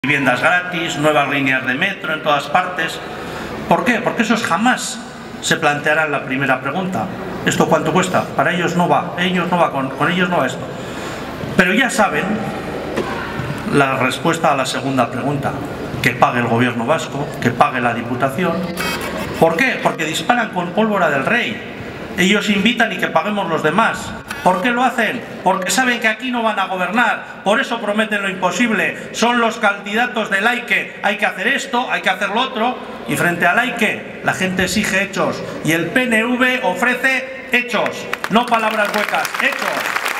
Viviendas gratis, nuevas líneas de metro en todas partes. ¿Por qué? Porque esos jamás se plantearán la primera pregunta. ¿Esto cuánto cuesta? Para ellos no va, con ellos no va esto. Pero ya saben la respuesta a la segunda pregunta: que pague el gobierno vasco, que pague la Diputación. ¿Por qué? Porque disparan con pólvora del rey. Ellos invitan y que paguemos los demás. ¿Por qué lo hacen? Porque saben que aquí no van a gobernar, por eso prometen lo imposible. Son los candidatos del Laike, hay que hacer esto, hay que hacer lo otro, y frente al Laike la gente exige hechos, y el PNV ofrece hechos, no palabras huecas, hechos.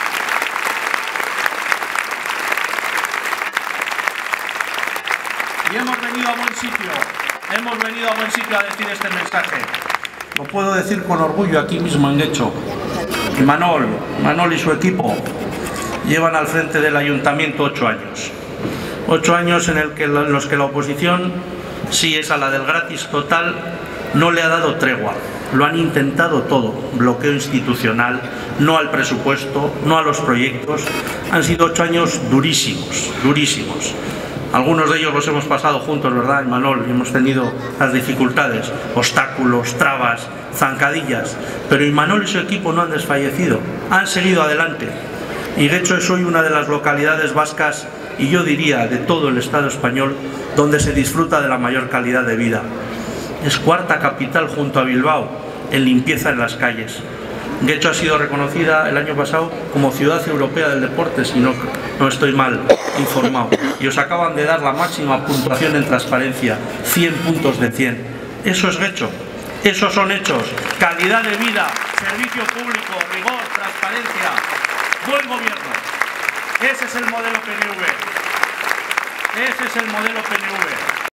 Y hemos venido a buen sitio a decir este mensaje. Lo puedo decir con orgullo aquí mismo en Getxo. Manol y su equipo llevan al frente del ayuntamiento 8 años. 8 años en los que la oposición, sí es a la del gratis total, no le ha dado tregua. Lo han intentado todo. Bloqueo institucional, no al presupuesto, no a los proyectos. Han sido 8 años durísimos, durísimos. Algunos de ellos los hemos pasado juntos, ¿verdad, Imanol? Hemos tenido las dificultades, obstáculos, trabas, zancadillas. Pero Imanol y su equipo no han desfallecido, han seguido adelante. Y Getxo es hoy una de las localidades vascas, y yo diría de todo el Estado español, donde se disfruta de la mayor calidad de vida. Es cuarta capital junto a Bilbao en limpieza en las calles. Getxo ha sido reconocida el año pasado como Ciudad Europea del Deporte, si no estoy mal informado. Y os acaban de dar la máxima puntuación en transparencia, 100 puntos de 100. Eso es Getxo, esos son hechos, calidad de vida, servicio público, rigor, transparencia, buen gobierno. Ese es el modelo PNV. Ese es el modelo PNV.